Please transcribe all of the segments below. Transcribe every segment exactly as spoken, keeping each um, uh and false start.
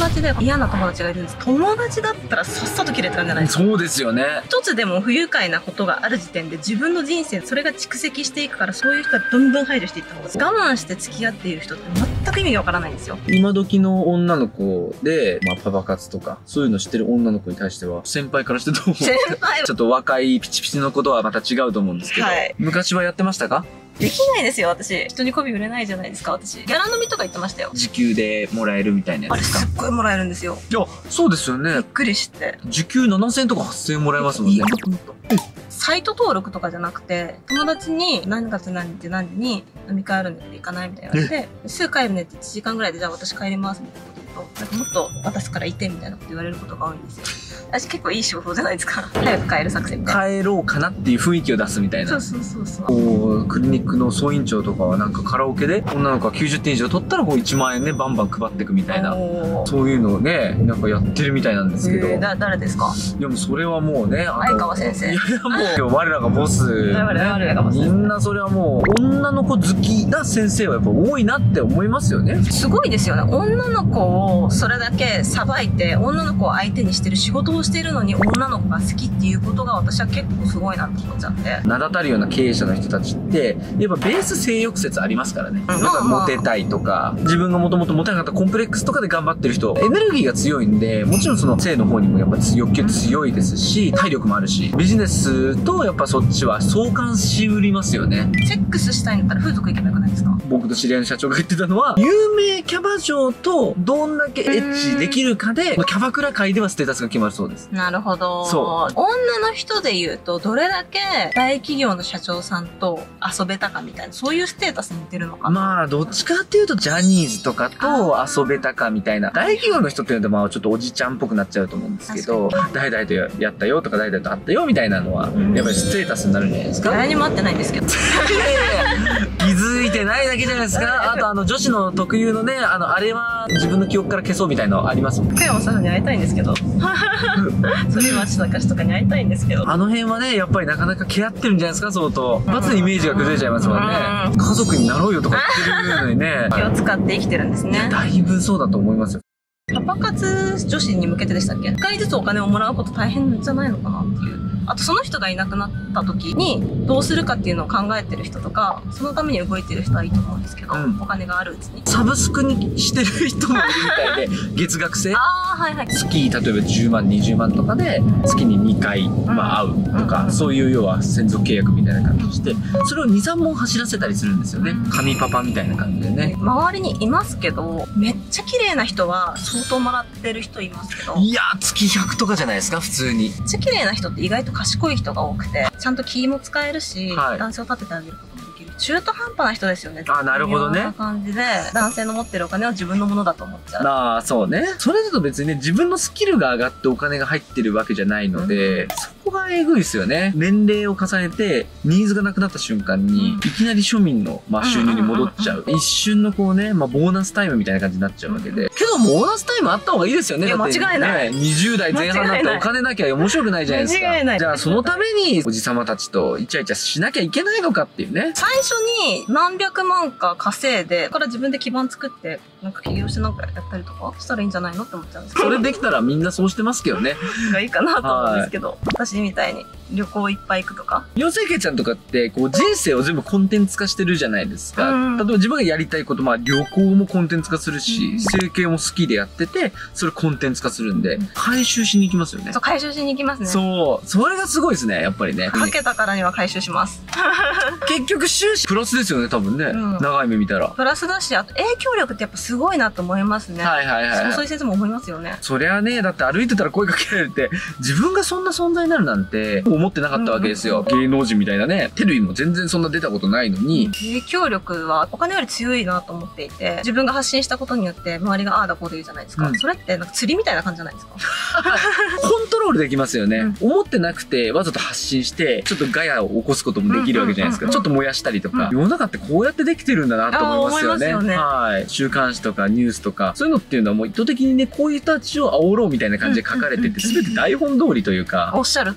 達で嫌な友達がいるんです。友達だったらさっさと切れてたんじゃないですか。 そうですよね。 一つでも不愉快なことがある時点で自分の人生それが蓄積していくから、そういう人はどんどん排除していった方がいい。我慢して付き合っている人って全く意味がわからないんですよ。 今時の女の子で、まあ、パパ活とかそういうの知ってる女の子に対しては先輩からしてどう思う？ 先輩ちょっと若いピチピチのことはまた違うと思うんですけど、はい、昔はやってましたか？ できないですよ、私。人に媚び売れないじゃないですか、私。ギャラ飲みとか言ってましたよ。 時給でもらえるみたいなやつですか？ あれすっごいもらえるんですよ。 いや、そうですよね。 びっくりして。 時給ななせんえんとかはっせんえんもらえますもんね。 もっともっと。サイト登録とかじゃなくて、友達に何月何日何時に飲み会あるんで行かないみたいな言われて、すぐ帰るねっていちじかんぐらいで、じゃあ私帰りますみたいなこと言うと、なんかもっと私からいてみたいなこと言われることが多いんですよ。私結構いい仕事じゃないですか。早く帰る作戦みたいな。 帰ろうかなっていう雰囲気を出すみたいな。 そうそうそうそう。 こう、クリニックの総院長とかはなんかカラオケで女の子がきゅうじゅってん以上取ったらこういちまんえんね、バンバン配っていくみたいな。そういうのをね、なんかやってるみたいなんですけど。 えー、だ誰ですか？ いやもうそれはもうね、 相川先生。 いやもう、我らがボス、ね。 我らがボス。 みんなそれはもう、女の子好きな先生はやっぱ多いなって思いますよね。 すごいですよね。女の子をそれだけさばいて、女の子を相手にしてる仕事をしているのに、女の子が好きっていうことが私は結構すごいなと思っちゃって。 名だたるような経営者の人たちって、やっぱベース性欲説ありますからね。なんかモテたいとか、自分がもともとモテなかったコンプレックスとかで頑張ってる人、エネルギーが強いんで、もちろんその性の方にもやっぱ欲求強いですし、体力もあるし、ビジネスとやっぱそっちは相関しうりますよね。 セックスしたいんだったら風俗行けばよくないですか？ 僕と知り合いの社長が言ってたのは、有名キャバ嬢とどんだけエッチできるかで、キャバクラ界ではステータスが決まるそうです。 なるほど。 そう。 女の人で言うと、どれだけ大企業の社長さんと遊べたかみたいな、そういうステータスに似てるのかな。 まあ、どっちかっていうと、ジャニーズとかと遊べたかみたいな。大企業の人っていうのは、まあ、ちょっとおじちゃんっぽくなっちゃうと思うんですけど、誰々とやったよとか、誰々と会ったよみたいなのは、やっぱりステータスになるんじゃないですか。 誰にも会ってないんですけど。 気づいてないだけじゃないですか。あと、あの、女子の特有のね、あの、あれは自分の記憶から消そうみたいなのありますもん。 福山さんに会いたいんですけど。反町隆史とかに会いたいんですけど。 あの辺はね、やっぱりなかなかケアってるんじゃないですか、相当。罰のイメージが崩れちゃいますもんね。家族になろうよとか言ってるのにね。 気を使って生きてるんですね。 だいぶそうだと思いますよ。 パパ活女子に向けてでしたっけ？いっかいずつお金をもらうこと大変じゃないのかなっていう。あとその人がいなくなった時にどうするかっていうのを考えてる人とか、そのために動いてる人はいいと思うんですけど、うん、お金があるうちに。 サブスクにしてる人もいるみたいで、月額制。 ああ、はいはい。 月、例えばじゅうまん、にじゅうまんとかで、月ににかい、まあ、会うとか、うん、そういう要は専属契約みたいな感じにして、それをに、さんぼん走らせたりするんですよね。神パパみたいな感じでね。 周りにいますけど、めっちゃ綺麗な人は相当もらってる人いますけど。 いやー、月ひゃくとかじゃないですか、普通に。 めっちゃ綺麗な人って意外と賢い人が多くて、ちゃんと気も使えるし、はい、男性を立ててあげることもできる。中途半端な人ですよね。 あ、なるほどね。 そんな感じで、男性の持ってるお金は自分のものだと思っちゃう。 ああ、そうね。それだと別にね、自分のスキルが上がってお金が入ってるわけじゃないので、うん、そこがえぐいですよね。年齢を重ねて、ニーズがなくなった瞬間に、うん、いきなり庶民の、まあ、収入に戻っちゃう。一瞬のこうね、まあ、ボーナスタイムみたいな感じになっちゃうわけで。けど、ボーナスタイムあった方がいいですよね。 いや、間違いない。 ね、にじゅう代前半だとお金なきゃ面白くないじゃないですか。 間違いない。 じゃあ、そのために、おじさまたちとイチャイチャしなきゃいけないのかっていうね。 最初に何百万か稼いで、から自分で基盤作って、なんか起業してなんかやったりとかしたらいいんじゃないのって思っちゃうんですけど。 それできたらみんなそうしてますけどね。 がいいかなと思うんですけど、私みたいに旅行いっぱい行くとか。 妖精系ちゃんとかって、こう人生を全部コンテンツ化してるじゃないですか。うん、例えば自分がやりたいこと、まあ旅行もコンテンツ化するし、うん、整形も好きでやってて、それコンテンツ化するんで、回収しに行きますよね。 そう、回収しに行きますね。 そう。それがすごいですね、やっぱりね。 かけたからには回収します。 結局収支プラスですよね、多分ね。うん、長い目見たら。 プラスだし、あと影響力ってやっぱすごいなと思いますね。 はいはいはい。 そういう先生も思いますよね。 そりゃね、だって歩いてたら声かけられて、自分がそんな存在になるなんて思ってなかったわけですよ。芸能人みたいなね。テレビも全然そんな出たことないのに。 影響力はお金より強いなと思っていて、自分が発信したことによって周りがああだこうで言うじゃないですか。うん、それってなんか釣りみたいな感じじゃないですか。 コントロールできますよね。うん、思ってなくてわざと発信して、ちょっとガヤを起こすこともできるわけじゃないですか。ちょっと燃やしたりとか。うん、世の中ってこうやってできてるんだなと思いますよね。よねはい。週刊誌とかニュースとか、そういうのっていうのはもう意図的にね、こういう人たちを煽ろうみたいな感じで書かれてて、すべて台本通りというか。 おっしゃる通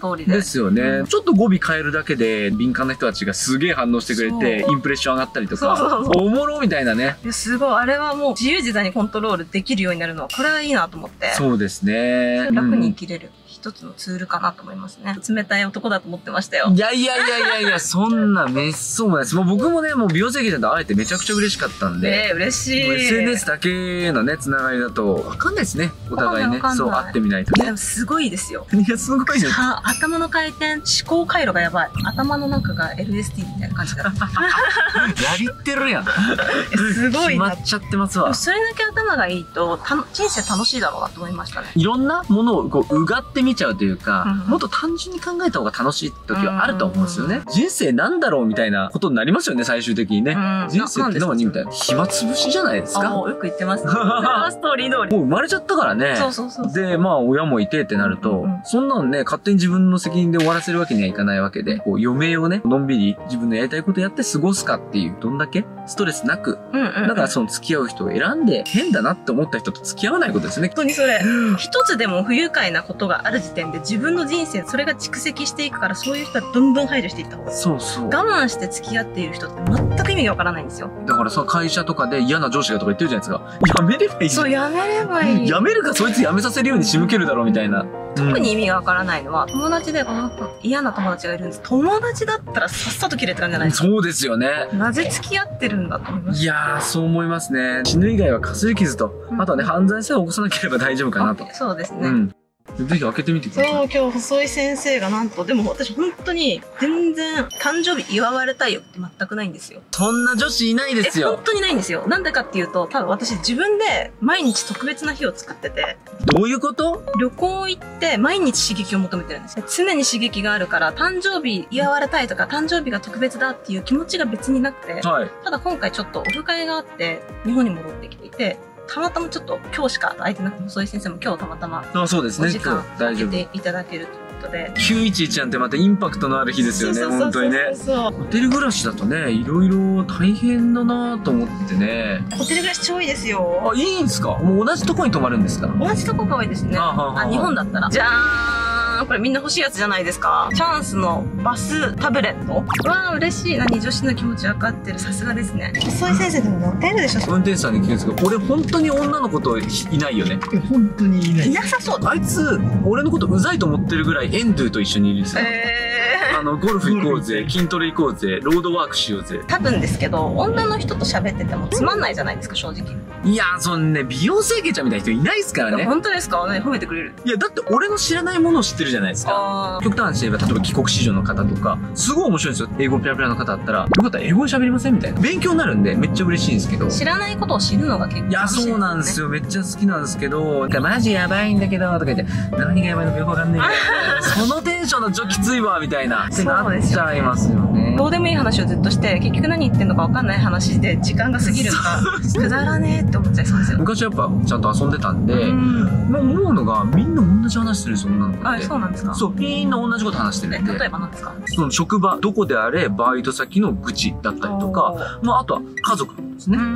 通りで。 ですよね、うん。ちょっと語尾変えるだけで敏感な人たちがすげえ反応してくれて、インプレッション上がったりとか、そうそうそうおもろみたいなね。 いや、すごい。あれはもう自由自在にコントロールできるようになるのは、これはいいなと思って。 そうですね。 楽に生きれる。うん一つのツールかなと思いますね。冷たい男だと思ってましたよ。 いやいやいやいやいや、そんなめっそうもないです。もう僕もね、もう美容整形ちゃんと会えてめちゃくちゃ嬉しかったんで。 えー、嬉しい。 エスエヌエス だけのね、つながりだと、わかんないですね。お互いね。そう、会ってみないとね。 でもすごいですよ。 いや、すごいね。 頭の回転、思考回路がやばい。頭の中が エルエスティー みたいな感じだ。やりってるやん。 すごいな。 決まっちゃってますわ。 それだけ頭がいいと、た人生楽しいだろうなと思いましたね。 いろんなものをこう、うがってみちゃうというか、もっと単純に考えた方が楽しい時はあると思うんですよね。人生なんだろうみたいなことになりますよね、最終的にね。人生って何みたいな。暇つぶしじゃないですか。 もうよく言ってます。ストーリー通り。 もう生まれちゃったからね。 そうそうそう。 で、まあ親もいてってなると、そんなのね、勝手に自分の責任で終わらせるわけにはいかないわけで、こう余命をね、のんびり自分のやりたいことやって過ごすかっていう、どんだけストレスなく。だからその付き合う人を選んで、変だなって思った人と付き合わないことですね。 本当にそれ。一つでも不愉快なことがある時点で自分の人生、それが蓄積していくから、そういう人はどんどん排除していった方がいい。そうそう。我慢して付き合っている人って全く意味がわからないんですよ。 だからさ、会社とかで嫌な上司がとか言ってるじゃないですか。やめればいい。 そう、やめればいい。 やめるかそいつやめさせるように仕向けるだろうみたいな。 特に意味がわからないのは、友達で、あ嫌な友達がいるんです。友達だったらさっさと切れって感じじゃないですか。 そうですよね。 なぜ付き合ってるんだと思います。 いやー、そう思いますね。死ぬ以外はかすり傷と、あとはね、犯罪さえ起こさなければ大丈夫かなと。 そうですね。 うんぜひ開けてみてください。 そう、今日細い先生がなんと、でも私本当に全然誕生日祝われたいよって全くないんですよ。 そんな女子いないですよ。 本当にないんですよ。なんでかっていうと、多分私自分で毎日特別な日を作ってて。 どういうこと？ 旅行行って毎日刺激を求めてるんですよ。常に刺激があるから、誕生日祝われたいとか、誕生日が特別だっていう気持ちが別になくて、はい、ただ今回ちょっとオフ会があって、日本に戻ってきていて、たまたまちょっと今日しか空いてなくて、細井先生も今日たまたまお時間空けていただけるということで。 きゅういちいちなんてまたインパクトのある日ですよね、本当にね。ホテル暮らしだとね、いろいろ大変だなと思ってね。 ホテル暮らし超いいですよ。 あ、いいんですか？もう同じとこに泊まるんですか？ 同じとこが多いですね。あ、日本だったら。じゃーん！これみんな欲しいやつじゃないですか。チャンスのバスタブレット。わー、嬉しい。何、女子の気持ち分かってる。さすがですね。細井先生でもモテるでしょ。 運転手さんに聞くんですけど、俺本当に女の子といないよね。本当にいない。 いなさそう。 あいつ、俺のことうざいと思ってるぐらいエンドゥと一緒にいるんですよ。 えーあの、ゴルフ行こうぜ、筋トレ行こうぜ、ロードワークしようぜ。 多分ですけど、女の人と喋っててもつまんないじゃないですか、正直。 いやー、そんね、美容整形ちゃんみたいな人いないですからね。 本当ですか？ね、褒めてくれる。 いや、だって俺の知らないものを知ってるじゃないですか。極端にして言えば、例えば帰国子女の方とか、すごい面白いんですよ。英語ペラペラの方だったら、よかったら英語で喋りませんみたいな。勉強になるんで、めっちゃ嬉しいんですけど。 知らないことを知るのが結構、ね。 いや、そうなんですよ。めっちゃ好きなんですけど、マジやばいんだけど、とか言って、何がやばいのかよくわかんないけど、そのテンションのちょきついわ、みたいな。ってなっちゃいますよね。 どうでもいい話をずっとして、結局何言ってんのかわかんない話で時間が過ぎるのか、くだらねえって思っちゃいそうですよ。 昔やっぱちゃんと遊んでたんで、まあ思うのがみんな同じ話するんですよ、女の子って。 あ、そうなんですか？ そう、みんな同じこと話してるんで。 例えば何ですか？ その職場、どこであれ、バイト先の愚痴だったりとか、まああとは家族ですね。うん。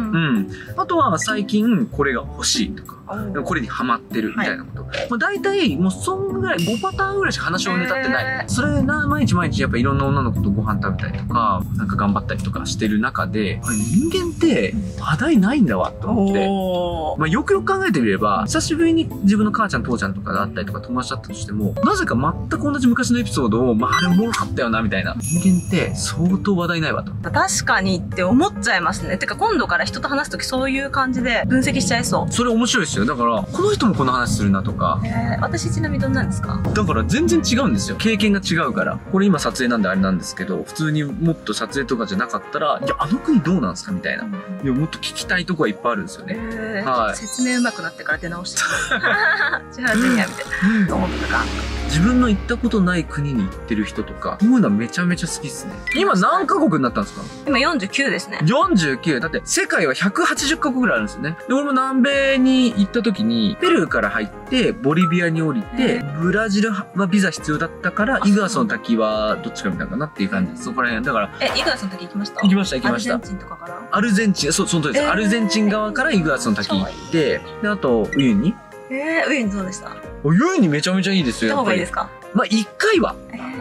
あとは最近これが欲しいとか、これにハマってるみたいなこと。まあ大体もうそんぐらい、ごパターンぐらいしか話をネタってない。それな、毎日毎日やっぱいろんな女の子とご飯食べたりとか、なんか頑張ったりとかしてる中で、人間って話題ないんだわと思って。まあよくよく考えてみれば、久しぶりに自分の母ちゃん父ちゃんとかがあったりとか友達だったとしても、なぜか全く同じ昔のエピソードを、まああれおもろかったよなみたいな。人間って相当話題ないわと。 確かにって思っちゃいますね。てか今度から人と話すときそういう感じで分析しちゃいそう。 それ面白いですよ。だから、この人もこの話するなとか。 えー、私ちなみにどんなんですか？ だから全然違うんですよ。経験が違うから。これ今撮影なんであれなんですけど、普通にもっと撮影とかじゃなかったら、いや、あの国どうなんですかみたいな。いや、もっと聞きたいとこはいっぱいあるんですよね。 えー、はい。説明上手くなってから出直して。じゃあ、全やみたいな。思ったか。 自分の行ったことない国に行ってる人とか、こういうのはめちゃめちゃ好きっすね。今何カ国になったんですか？ 今よんじゅうきゅうですね。 よんじゅうきゅう。だって世界はひゃくはちじゅっカ国ぐらいあるんですよね。で、俺も南米に行った時に、ペルーから入って、ボリビアに降りて、ブラジルはビザ必要だったから、イグアスの滝はどっちかみたいなかなっていう感じです。そこら辺。だから。 え、イグアスの滝行きました？ 行きました、行きました。 アルゼンチンとかから？ アルゼンチン、そ、その通りです。アルゼンチン側からイグアスの滝行って、で、あと、ウユニ。 えー、ウユニどうでした？ ウユニめちゃめちゃいいですよ。 行った方がいいですか？ まあ、一回は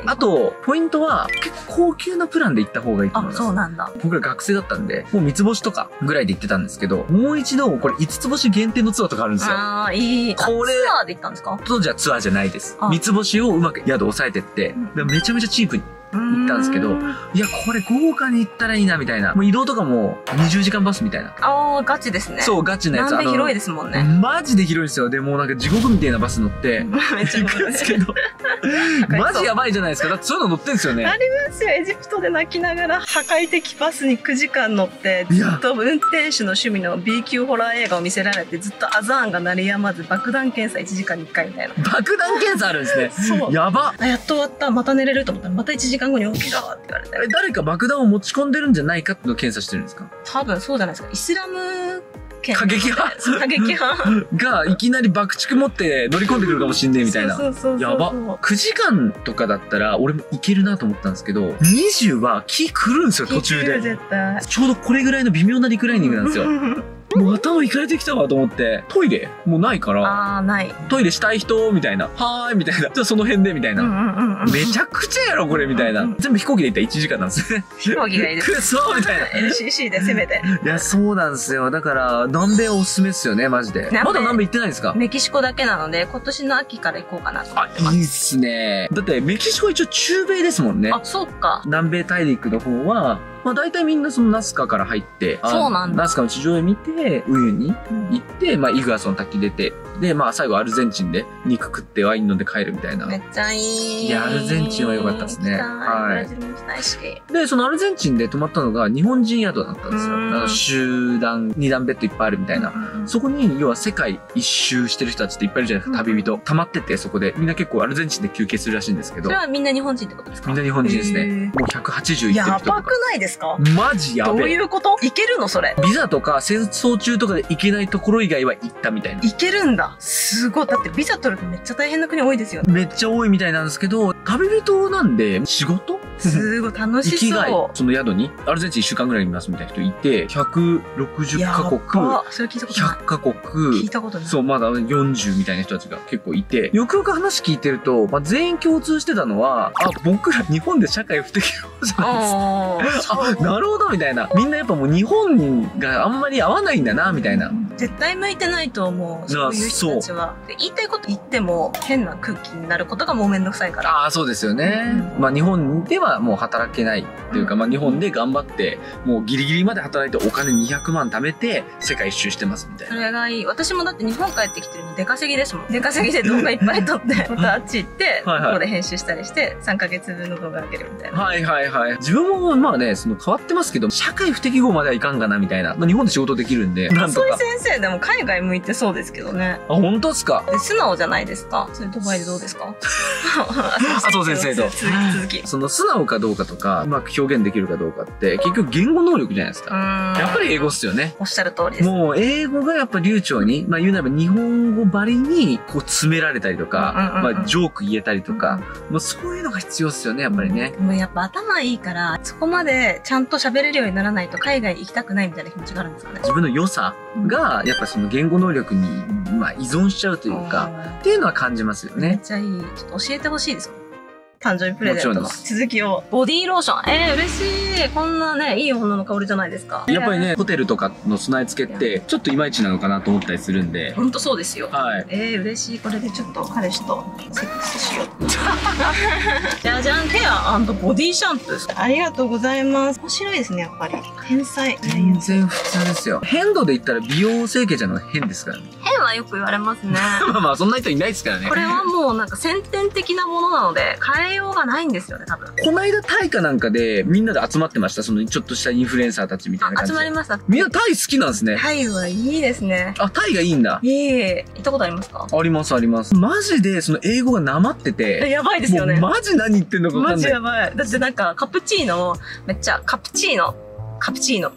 あと、ポイントは、結構高級なプランで行った方がいいと思いあ、 ます。 そうなんだ。 僕ら学生だったんで、もう三つ星とかぐらいで行ってたんですけど、もう一度、これ五つ星限定のツアーとかあるんですよ。 ああ、いい。 これツアーで行ったんですか？ 当時はツアーじゃないです。 あ三つ星をうまく宿抑えてって、 うんめちゃめちゃチープに行ったんですけど、 うーんいや、これ豪華に行ったらいいな、みたいな。もう移動とかもにじゅうじかんバスみたいな。 ああ、ガチですね。 そう、ガチなやつ。 南米広いでですもんね。 マジで広いんですよ。で、もうなんか地獄みたいなバス乗って、 めっちゃ行くんですけど、マジやばいじゃないですか。だってそういうの乗ってんですよね。 ありますよ。エジプトで泣きながら破壊的バスにくじかん乗っていやずっと運転手の趣味の B 級ホラー映画を見せられてずっとアザーンが鳴りやまず爆弾検査いちじかんにいっかいみたいな。 爆弾検査あるんですね。 そう。 やば。 あ、やっと終わった。また寝れると思ったらまたいちじかんごに起きろって言われて。 え誰か爆弾を持ち込んでるんじゃないかっていうのを検査してるんですか？ 多分そうじゃないですか。イスラム圏過激派そう過激派が、いきなり爆竹持って乗り込んでくるかもしんねえみたいな。 そうそうそうそう。 やば。くじかんとかだったら、俺もいけるなと思ったんですけど、にじゅうは気狂うんですよ、途中で。 絶対。 ちょうどこれぐらいの微妙なリクライニングなんですよ。もう頭いかれてきたわと思って、トイレもうないから、 ああ、ない。 トイレしたい人みたいな。はーいみたいな。じゃあその辺でみたいな。 うんうんうんうん。 めちゃくちゃやろこれみたいな。全部飛行機で行ったらいちじかんなんですね。 飛行機がいいです。 くそみたいな。 エルシーシー で攻めて。 いや、そうなんですよ。だから、南米はおすすめですよね、マジで。 南米まだ南米行ってないですか？ メキシコだけなので、今年の秋から行こうかなと思あ、 ってます。 いいっすね。だって、メキシコ一応中米ですもんね。 あ、そうか。 南米大陸の方は、まあ大体みんなそのナスカから入って、あそうなんだナスカの地上絵見て、ウユにうん行って、まあイグアスの滝出て、で、まあ最後アルゼンチンで肉食ってワイン飲んで帰るみたいな。 めっちゃいい。 いやアルゼンチンは良かったですね行きたいはいブラジルも行きたいし。 で、そのアルゼンチンで泊まったのが日本人宿だったんですよ。あうんの集団、二段ベッドいっぱいあるみたいな。そこに、要は世界一周してる人たちっていっぱいいるじゃないですか、 うん旅人。溜まってて、そこで。みんな結構アルゼンチンで休憩するらしいんですけどそれ、はみんな日本人ってことですか？ みんな日本人ですね。 へーもうひゃくはちじゅういってるや人とか。 ばくないですか？ マジやどうべえ。 いうこと？行けるのそれ。 ビザとか戦争中とかで行けないところ以外は行ったみたいな。 行けるんだ。すごい。だってビザ取るとめっちゃ大変な国多いですよね。 めっちゃ多いみたいなんですけど、旅人なんで仕事すごい楽し生きがいそ。 その宿に、アルゼンチンいっしゅうかんぐらいいますみたいな人いて、ひゃくろくじゅう。 っかこく、 やばそれ聞いたことない。 ひゃっかこく、 聞いたことない。 そう、まだよんじゅうみたいな人たちが結構いて、よくよく話聞いてると、まあ、全員共通してたのは、あ、僕ら日本で社会不適応じゃないですか。 あーあ、なるほど、みたいな。みんなやっぱもう日本があんまり合わないんだな、みたいな。 絶対向いてないと思う。そういう人たちは。で言いたいこと言っても変な空気になることがもうめんどくさいから。 ああ、そうですよね。 うんまあ日本ではもう働けないっていうか、 うんまあ日本で頑張って、もうギリギリまで働いてお金にひゃくまん貯めて世界一周してますみたいそな。 れがいい。私もだって日本帰ってきてるの出稼ぎですもん。出稼ぎで動画いっぱい撮って、またあっち行って、 はいはいここで編集したりして、さんかげつぶんの動画あげるみたいな。 はいはいはい。自分もまあね、その変わってますけど、社会不適合まではいかんかなみたいな。まあ日本で仕事できるんで、なんとそういうか。 先生でも海外向いてそうですけどね。 あ、本当ですか？ で素直じゃないですか。それドバイでどうですか？ 麻生先生と続き続き。 その素直かどうかとか、うまく表現できるかどうかって、結局言語能力じゃないですか。ややっぱり英語っすよね。 おっしゃる通りです。 もう英語がやっぱ流暢に、まあ言うならば日本語ばりにこう詰められたりとか、 うんうんうんまあジョーク言えたりとか、もうそういうのが必要っすよね、やっぱりね。 もうやっぱ頭いいから、そこまでちゃんと喋れるようにならないと海外行きたくないみたいな気持ちがあるんですかね。 自分の良さが、やっぱその言語能力に、まあ依存しちゃうというか、っていうのは感じますよね。 めっちゃいい。ちょっと教えてほしいですもん。誕生日プレゼントのもちろんです続きを。ボディーローション。えー、嬉しい。こんなね、いい女の香りじゃないですか。 やっぱりね、ホテルとかの備え付けって、ちょっといまいちなのかなと思ったりするんで。 ほんとそうですよ。 はい。 えー、嬉しい。これでちょっと彼氏とセックスしよう。じゃじゃん、ヘア&ボディシャンプー。ありがとうございます。面白いですね、やっぱり。天才。 全然普通ですよ。変度で言ったら美容整形じゃの変ですからね。 変はよく言われますね。 まあまあ、そんな人いないですからねこ。れはもうなんか先天的なものなので、変えようがないんですよね、多分。 この間タイかなんかでみんなで集まってました。そのちょっとしたインフルエンサーたちみたいなあ、 感じで。 集まりました。 みんなタイ好きなんですね。 タイはいいですね。 あ、タイがいいんだ。 いい。行ったことありますか？ ありますあります。マジでその英語がなまってえて、 やばいですよね。 もうマジ何言ってんのかわかマんない。 ジやばい。だってなんか、カプチーノ、めっちゃ、カプチーノ、カプチーノ。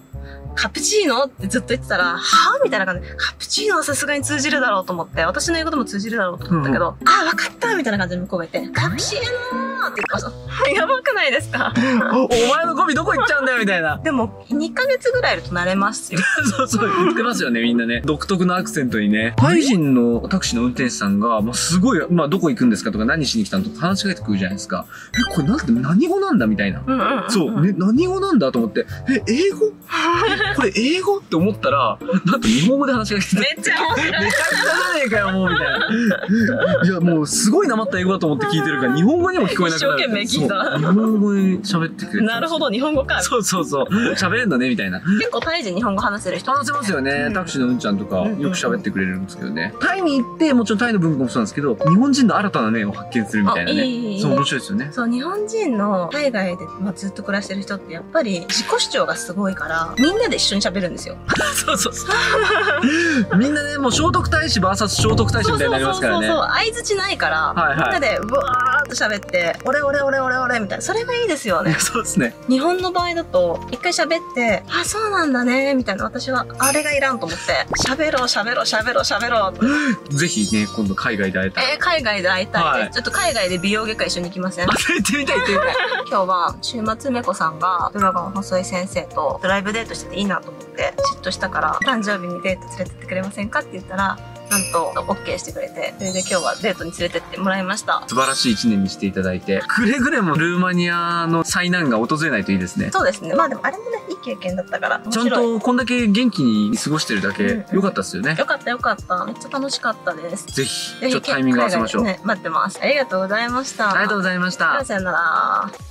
カプチーノってずっと言ってたら、はぁみたいな感じで、カプチーノはさすがに通じるだろうと思って、私の英語でも通じるだろうと思ったけど、うん、あ、わかったみたいな感じで向こうが言って、カプチーノーって言ってました。やばくないですか？ お前のゴミどこ行っちゃうんだよみたいな。 でも、にかげつぐらいいると慣れますよ。 そうそう、言ってますよね、みんなね。独特のアクセントにね。タイ人のタクシーの運転手さんが、まあ、すごい、まあ、どこ行くんですかとか何しに来たのとか話しかけてくるじゃないですか。え、これなんて何語なんだみたいな。 うんうんうん、 そう、ね、何語なんだと思って、え、英語これ英語って思ったら、なんと日本語で話しかけてめっちゃ面白い。 めちゃくちゃじゃねえかよ、もう、みたいな。いや、もう、すごいなまった英語だと思って聞いてるから、日本語にも聞こえなくなる。 一生懸命聞いた。 日本語で喋ってくれる。 なるほど、日本語か。 そうそうそう。喋れんだね、みたいな。 結構タイ人日本語話せる人、 話せますよね。タクシーのうんちゃんとか、よく喋ってくれるんですけどね。タイに行って、もちろんタイの文化もそうなんですけど、日本人の新たな面を発見するみたいなね。そう、面白いですよね。 そう、日本人の海外で、まあ、ずっと暮らしてる人ってやっぱり自己主張がすごいから、みんなで一緒に喋るんですよ。 そうそうそう。みんなね、もう聖徳太子 ブイエス 聖徳太子みたいになりますからね。そうそうそうそう。相槌ないから、はいはい、みんなでブワーっと喋って、俺俺俺俺俺みたいな。それがいいですよね。そうですね。日本の場合だと、一回喋って、あ、そうなんだね、みたいな。私は、あれがいらんと思って、喋ろう喋ろう喋ろう喋ろう。ぜひね、今度海外で会えたら。えー、海外で会いたいです。はい、ちょっと海外で美容外科一緒に行きません？行ってみたい行ってみたい。今日は、週末めこさんが、ドラゴン細い先生とドライブデートしてていいなと思って、嫉妬したから、誕生日にデート連れてってくれませんかって言ったら、なんと オーケー してくれて、それで今日はデートに連れてってもらいました。素晴らしい一年にしていただいて、くれぐれもルーマニアの災難が訪れないといいですね。そうですね。まあでもあれもね、いい経験だったから。ちゃんとこんだけ元気に過ごしてるだけ、うんうん、よかったですよね。よかったよかった。めっちゃ楽しかったです。ぜひ、ちょっとタイミング合わせましょう。ね、待ってます。ありがとうございました。ありがとうございました。さよなら。